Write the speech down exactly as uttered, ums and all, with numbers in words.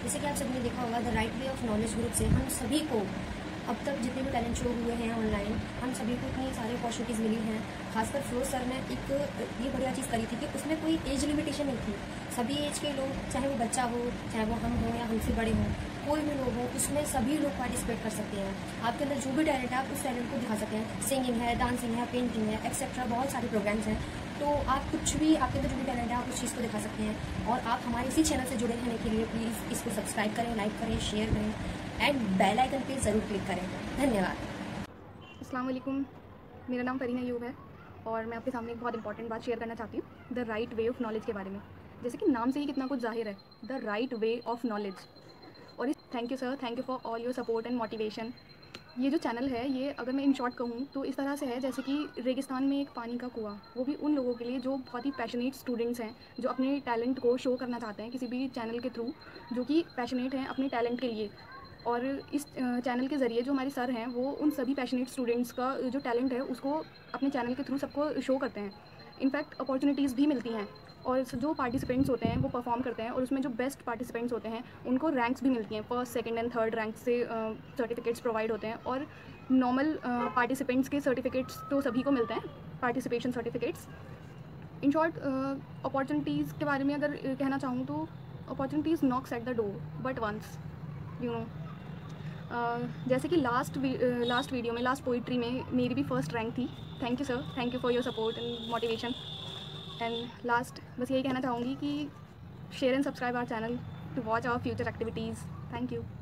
जैसे कि आप सभी ने देखा होगा the right way of knowledge group से हम सभी को अब तक जितने भी टैलेंट शो हुए हैं ऑनलाइन, हम सभी को इतनी सारी अपॉर्चुनिटीज़ मिली हैं। खासकर फिरोज सर ने एक ये बढ़िया चीज़ करी थी कि उसमें कोई एज लिमिटेशन नहीं थी। सभी एज के लोग, चाहे वो बच्चा हो, चाहे वो हम हो या हमसे बड़े हों, कोई भी लोग हो, उसमें सभी लोग पार्टिसिपेट कर सकते हैं। आपके अंदर जो भी टैलेंट है आप उस टैलेंट को दिखा सकते हैं। सिंगिंग है, डांसिंग है, पेंटिंग है, एक्सेट्रा बहुत सारे प्रोग्राम्स हैं। तो आप कुछ भी, आपके अंदर जो भी टैलेंट है आप उस चीज़ को दिखा सकते हैं। और आप हमारे इसी चैनल से जुड़े रहने के लिए प्लीज़ इसको सब्सक्राइब करें, लाइक करें, शेयर करें एंड बेल आइकन पे ज़रूर क्लिक करें। धन्यवाद। अस्सलाम वालेकुम, मेरा नाम फरीन अयूब है और मैं आपके सामने एक बहुत इंपॉर्टेंट बात शेयर करना चाहती हूँ, the right way of knowledge के बारे में। जैसे कि नाम से ही कितना कुछ जाहिर है, the right way of knowledge. और इस thank you sir, thank you for all your support and motivation. ये जो चैनल है, ये अगर मैं इन शॉर्ट कहूँ तो इस तरह से है जैसे कि रेगिस्तान में एक पानी का कुआं, वो भी उन लोगों के लिए जो बहुत ही पैशनेट स्टूडेंट्स हैं, जो अपने टैलेंट को शो करना चाहते हैं किसी भी चैनल के थ्रू, जो कि पैशनेट हैं अपने टैलेंट के लिए। और इस चैनल के ज़रिए जो हमारे सर हैं वो उन सभी पैशनेट स्टूडेंट्स का जो टैलेंट है उसको अपने चैनल के थ्रू सबको शो करते हैं। इनफैक्ट अपॉर्चुनिटीज़ भी मिलती हैं और जो पार्टिसिपेंट्स होते हैं वो परफॉर्म करते हैं और उसमें जो बेस्ट पार्टिसिपेंट्स होते हैं उनको रैंक्स भी मिलती हैं। First, second and third rank से सर्टिफिकेट्स प्रोवाइड होते हैं। और नॉर्मल पार्टिसिपेंट्स के सर्टिफिकेट्स तो सभी को मिलते हैं, participation certificates. In short, opportunities के बारे में अगर कहना चाहूँ तो opportunities knocks at the door but once, you know. जैसे कि लास्ट लास्ट वीडियो में, लास्ट पोइट्री में मेरी भी फर्स्ट रैंक थी। Thank you sir, thank you for your support and motivation. And last बस यही कहना चाहूँगी कि share and subscribe our channel to watch our future activities. Thank you.